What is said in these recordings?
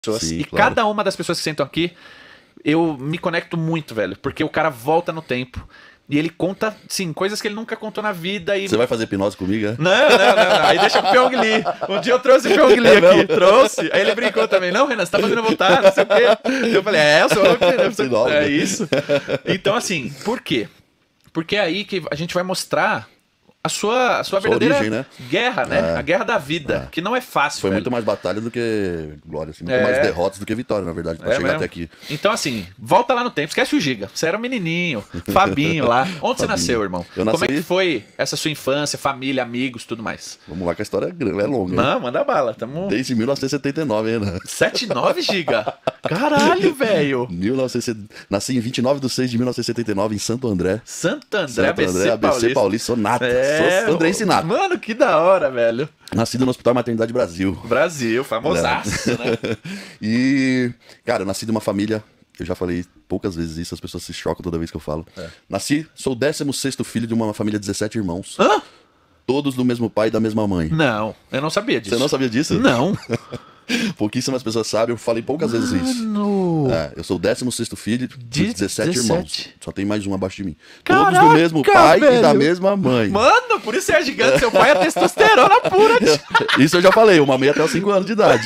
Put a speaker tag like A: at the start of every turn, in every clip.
A: pessoas.
B: Sim,
A: E
B: claro.
A: cada uma das pessoas que sentam aqui, eu me conecto muito, velho. Porque o cara volta no tempo e ele conta, sim, coisas que ele nunca contou na vida. E...
B: Você vai fazer hipnose comigo, é?
A: Não. Aí deixa o Pyong Lee. Um dia eu trouxe o Pyong Lee aqui. Trouxe. Aí ele brincou também. Não, Renan, você tá fazendo eu voltar, não sei o quê. Eu falei, eu sou o
B: Sim,
A: É isso. Então, assim, por quê? Porque é aí que a gente vai mostrar a sua verdadeira
B: origem, né?
A: guerra, né? A guerra da vida, que não é fácil,
B: Foi
A: velho.
B: muito mais batalha do que glória, assim. Muito mais derrotas do que vitória, na verdade, pra chegar
A: mesmo?
B: até aqui.
A: Então, assim, volta lá no tempo. Esquece o Giga. Você era um menininho, Fabinho lá. Onde você nasceu, irmão?
B: Eu
A: Como é
B: nasci-
A: que foi essa sua infância, família, amigos, tudo mais?
B: Vamos lá que a história é longa, hein?
A: Não, manda bala. Tamo...
B: Desde 1979 ainda.
A: 7,9 giga. Caralho, velho.
B: 1970 Nasci em 29 de 6 de 1979 em Santo André.
A: Santo André,
B: Santo
A: ABC,
B: ABC Paulista, sou nata. Sou André Sinato.
A: Mano, que da hora, velho.
B: Nascido no Hospital Maternidade Brasil.
A: Brasil, famosaço, né?
B: E, cara, eu nasci de uma família. Eu já falei poucas vezes isso, as pessoas se chocam toda vez que eu falo. Sou o 16º filho de uma família de 17 irmãos.
A: Hã?
B: Todos do mesmo pai e da mesma mãe.
A: Não, eu não sabia disso.
B: Você não sabia disso?
A: Não.
B: Pouquíssimas pessoas sabem, eu falei poucas vezes isso.
A: Mano.
B: Eu sou o 16º filho de
A: De
B: 17
A: 17.
B: irmãos. Só tem mais um abaixo de mim.
A: Caraca,
B: Todos do mesmo pai e da
A: velho.
B: mesma mãe.
A: Mano, por isso você é gigante. Seu pai é testosterona pura.
B: Isso eu já falei, eu mamei até os 5 anos de idade.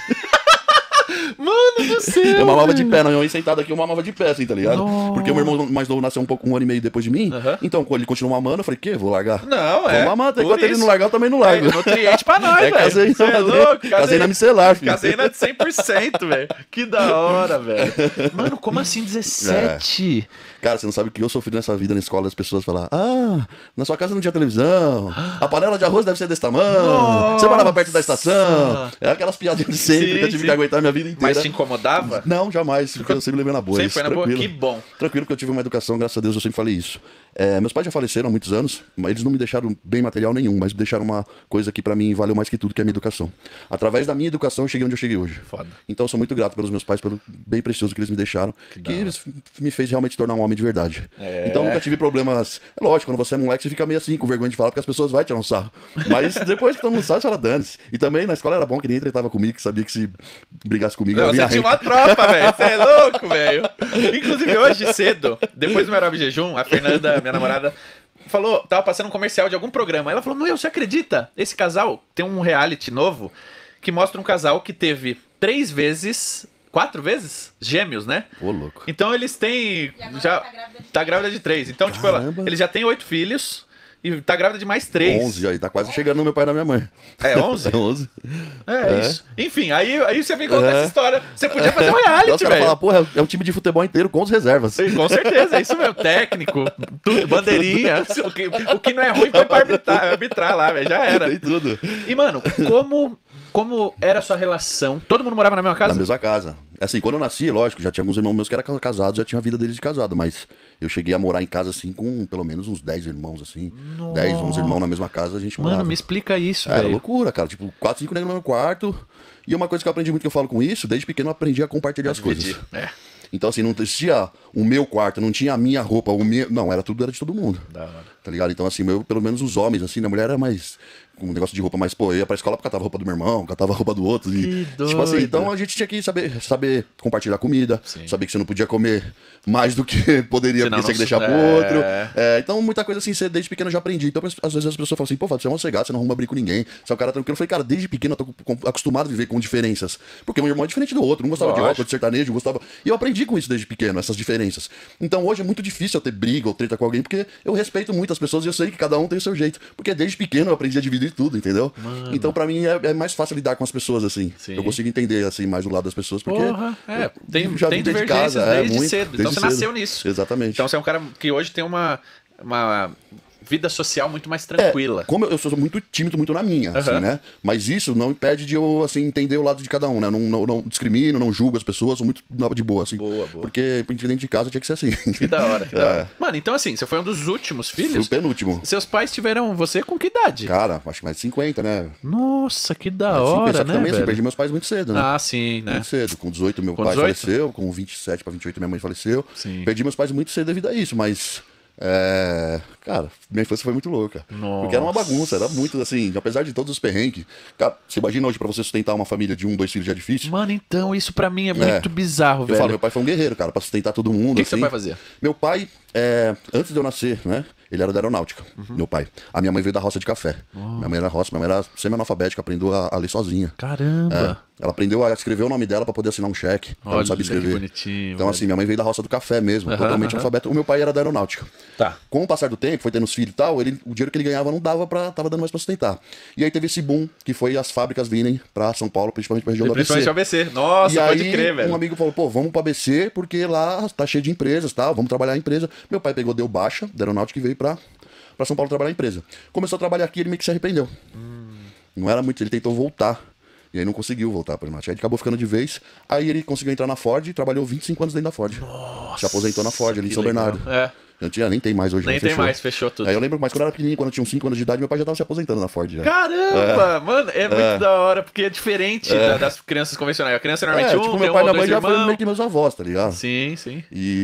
A: Mano do céu.
B: Eu mamava de
A: velho.
B: pé, não, eu ia sentado aqui, eu mamava de pé, assim, tá ligado?
A: Nossa.
B: Porque o meu irmão mais novo nasceu um ano e meio depois de mim.
A: Aham.
B: Então, quando ele continuou mamando, eu falei, que? Vou largar?
A: Não,
B: Vou
A: é.
B: mamar, até
A: por
B: enquanto ele
A: isso.
B: não largar, eu também não largo.
A: É, nutriente pra nós, velho.
B: Casei,
A: Você é louco?
B: casei na micelar, filho.
A: Casei na de 100%, velho. Que da hora, velho. Mano, como assim 17?
B: Cara, você não sabe o que eu sofri nessa vida na escola, as pessoas falar, na sua casa não tinha televisão, a panela de arroz deve ser desse tamanho, você morava perto da estação. É aquelas piadinhas de sempre
A: Sim,
B: que eu tive
A: sim.
B: que aguentar minha vida inteira.
A: Mas te incomodava?
B: Não, jamais, porque eu sempre levei na boa.
A: Sempre
B: isso,
A: foi na boa?
B: tranquilo.
A: Que bom.
B: Tranquilo, porque eu tive uma educação, graças a Deus, eu sempre falei isso. Meus pais já faleceram há muitos anos, mas eles não me deixaram bem material nenhum, mas me deixaram uma coisa que pra mim valeu mais que tudo, que é a minha educação. Através da minha educação, eu cheguei onde eu cheguei hoje.
A: Foda.
B: Então, eu sou muito grato pelos meus pais, pelo bem precioso que eles me deixaram, que eles me fez realmente tornar um homem de verdade. Então, eu nunca tive problemas. É lógico, quando você é moleque, você fica meio assim, com vergonha de falar, porque as pessoas vão tirar um sarro. Mas depois que todo mundo sabe, você fala, dane-se. E também na escola era bom que ninguém tretava comigo, que sabia que se brigasse comigo, eu
A: Não,
B: vinha
A: você tinha
B: arrancar.
A: uma tropa, velho. Você é louco, velho. Inclusive, hoje cedo, depois do meu horário de jejum, a Fernanda, minha namorada, falou, tava passando um comercial de algum programa. Ela falou, meu, você acredita? Esse casal tem um reality novo que mostra um casal que teve 4 vezes gêmeos, né?
B: Ô, louco.
A: Então eles têm.
C: E agora
A: Já,
C: tá grávida de
A: tá grávida de 3. Então, tipo,
B: Caramba.
A: eles já têm 8 filhos e tá grávida de mais 3.
B: 11 aí, tá quase chegando no meu pai e na minha mãe.
A: É 11?
B: É 11.
A: É isso. Enfim, aí você vem contar essa história. Você podia fazer um reality,
B: Os caras
A: velho.
B: falam, porra, é um time de futebol inteiro com os reservas.
A: Sim, com certeza, é isso mesmo. Técnico, tudo, bandeirinha. O que não é ruim foi pra arbitrar lá, velho. Já era.
B: Tem tudo.
A: E, mano, como era a sua relação? Todo mundo morava na mesma
B: Na
A: casa?
B: mesma casa. Assim, quando eu nasci, lógico, já tinha alguns irmãos meus que eram casados, já tinha a vida deles de casado, mas eu cheguei a morar em casa, assim, com pelo menos uns 10 irmãos, assim. 10, 11 irmãos na mesma casa, a gente morava.
A: Mano, me explica isso,
B: Era
A: velho.
B: loucura, cara. Tipo, 4, 5 negros no meu quarto. E uma coisa que eu aprendi muito que eu falo com isso, desde pequeno eu aprendi a compartilhar as coisas.
A: É.
B: Então, assim, não existia o meu quarto, não tinha a minha roupa, o meu. Não, era tudo, era de todo mundo.
A: Da hora.
B: Tá ligado? Então, assim, pelo menos os homens, assim, a mulher era mais. Com um negócio de roupa, mas, pô, eu ia pra escola porque catava roupa do meu irmão, catava roupa do outro. E,
A: Que
B: tipo assim,
A: doido.
B: então a gente tinha que saber compartilhar comida,
A: Sim.
B: saber que você não podia comer mais do que poderia,
A: Senão
B: porque você tinha que
A: não-
B: deixar pro outro.
A: É.
B: Então, muita coisa assim, desde pequeno eu já aprendi. Então, às vezes as pessoas falam assim, pô, Fábio, você é um cegado, você não arruma briga com ninguém, você é um cara tranquilo. Eu falei, cara, desde pequeno eu tô acostumado a viver com diferenças. Porque meu irmão é diferente do outro, um gostava de
A: Lógico.
B: rock, de sertanejo, gostava. E eu aprendi com isso desde pequeno, essas diferenças. Então, hoje é muito difícil eu ter briga ou treta com alguém, porque eu respeito muito as pessoas e eu sei que cada um tem o seu jeito. Porque desde pequeno eu aprendi a dividir tudo, entendeu? Então, pra mim, é mais fácil lidar com as pessoas, assim.
A: Sim.
B: Eu consigo entender, assim, mais o lado das pessoas, porque.
A: Porra, tem
B: já vim desde
A: divergências
B: casa,
A: desde
B: muito,
A: cedo. Então
B: desde
A: você
B: cedo.
A: nasceu nisso.
B: Exatamente.
A: Então você é um cara que hoje tem uma vida social muito mais tranquila.
B: Como eu sou muito tímido, muito na minha, assim, né? Mas isso não impede de eu, assim, entender o lado de cada um, né? Não discrimino, não julgo as pessoas, sou muito de boa, assim.
A: Boa.
B: Porque, dentro de casa, tinha que ser assim.
A: Que da hora, que da hora. Mano, então assim, você foi um dos últimos
B: Fui
A: filhos?
B: o penúltimo.
A: Seus pais tiveram você com que idade?
B: Cara, acho que mais de 50, né?
A: Nossa, que da
B: 50,
A: hora,
B: só que
A: né,
B: também, assim,
A: velho?
B: perdi meus pais muito cedo, né?
A: Ah, sim, né?
B: Muito cedo. Com 18, meu
A: Com
B: pai
A: 18?
B: faleceu. Com 27 pra 28, minha mãe faleceu.
A: Sim.
B: Perdi meus pais muito cedo devido a isso, mas Cara, minha infância foi muito louca.
A: Nossa.
B: Porque era uma bagunça, era muito assim, apesar de todos os perrengues. Cara, você imagina hoje pra você sustentar uma família de 1, 2 filhos já é difícil?
A: Mano, então, isso pra mim é muito bizarro,
B: Eu
A: velho.
B: falo, meu pai foi um guerreiro, cara, pra sustentar todo mundo.
A: O que
B: assim.
A: seu pai fazia?
B: Meu pai, antes de eu nascer, né? Ele era da aeronáutica, meu pai. A minha mãe veio da roça de café. Minha mãe era roça, minha mãe era semi-analfabética, aprendeu a ler sozinha.
A: Caramba.
B: Ela aprendeu a escrever o nome dela pra poder assinar um cheque. Ela não sabia escrever.
A: Que bonitinho.
B: Então, assim, minha mãe veio da roça do café mesmo, totalmente analfabeta. O meu pai era da aeronáutica.
A: Tá.
B: Com o passar do tempo, foi tendo os filhos e tal, o dinheiro que ele ganhava não dava tava dando mais pra sustentar. E aí teve esse boom, que foi as fábricas virem pra São Paulo, principalmente pra região do ABC.
A: Principalmente ABC. Nossa,
B: E
A: pode
B: aí,
A: crer, velho.
B: um amigo falou, pô, vamos pro ABC, porque lá tá cheio de empresas, tá? Vamos trabalhar em empresa. Meu pai pegou, deu baixa da aeronáutica e veio pra São Paulo trabalhar em empresa. Começou a trabalhar aqui, ele meio que se arrependeu. Não era muito, ele tentou voltar. E aí não conseguiu voltar pra aeronáutica. Aí ele acabou ficando de vez. Aí ele conseguiu entrar na Ford e trabalhou 25 anos dentro da Ford.
A: Nossa,
B: se aposentou na Ford, ali em São
A: legal.
B: Bernardo. Nem tem mais hoje.
A: Nem tem mais, fechou tudo.
B: Aí eu lembro, mas quando eu era pequenininho, quando eu tinha uns 5 anos de idade, meu pai já tava se aposentando na Ford. Já.
A: Caramba, mano, é muito da hora, porque é diferente das crianças convencionais. A criança normalmente
B: tipo,
A: tem
B: meu pai e minha mãe
A: dois
B: já foram
A: irmãos.
B: meio que meus avós, tá ligado?
A: Sim, sim.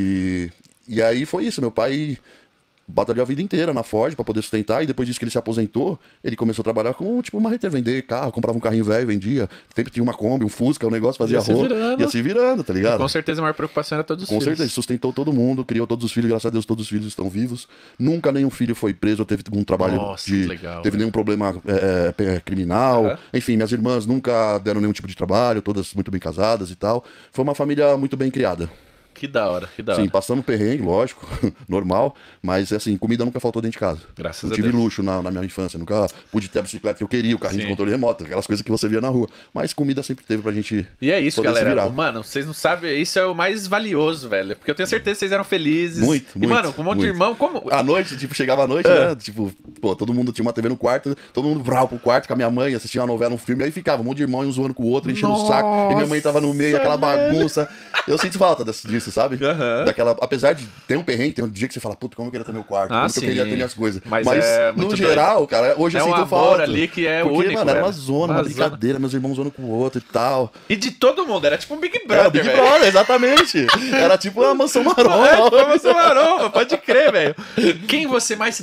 B: E aí foi isso, meu pai batalhou a vida inteira na Ford pra poder sustentar, e depois disso que ele se aposentou, ele começou a trabalhar com, tipo, uma marreteira, vender carro, comprava um carrinho velho, vendia, sempre tinha uma Kombi, um Fusca, um negócio, fazia ia se virando, tá ligado?
A: Com certeza a maior preocupação era todos os filhos.
B: Com certeza, sustentou todo mundo, criou todos os filhos, graças a Deus todos os filhos estão vivos. Nunca nenhum filho foi preso ou teve algum trabalho teve nenhum problema criminal. Enfim, minhas irmãs nunca deram nenhum tipo de trabalho, todas muito bem casadas e tal. Foi uma família muito bem criada.
A: Que da hora, que da hora.
B: Sim, passando perrengue, lógico, normal, mas assim, comida nunca faltou dentro de casa.
A: Graças
B: a
A: Deus.
B: Não tive luxo na minha infância, nunca pude ter a bicicleta que eu queria, o carrinho de controle remoto, aquelas coisas que você via na rua. Mas comida sempre teve pra gente.
A: E é isso,
B: poder
A: galera. Mano, vocês não sabem, isso é o mais valioso, velho. Porque eu tenho certeza que vocês eram felizes.
B: Muito.
A: E, mano, com um monte de irmão, como.
B: À noite, tipo, chegava à noite, né? Tipo, pô, todo mundo tinha uma TV no quarto, todo mundo vrau pro quarto com a minha mãe, assistia uma novela, um filme, aí ficava um monte de irmão, um zoando com o outro, enchendo o saco, e minha mãe tava no meio, aquela bagunça. Eu sinto falta disso, sabe? Apesar de ter um perrengue, tem um dia que você fala, puta, como eu queria ter meu quarto, como que eu queria ter minhas coisas. Mas no geral, cara, hoje eu sinto falta.
A: Ali que é
B: porque,
A: único,
B: mano, era uma zona, uma brincadeira, meus irmãos zoando com o outro e tal.
A: E de todo mundo, era tipo um Big Brother,
B: Big Brother, exatamente. Era tipo uma mansão maromba.
A: Uma mansão maromba, pode crer, velho. Quem você mais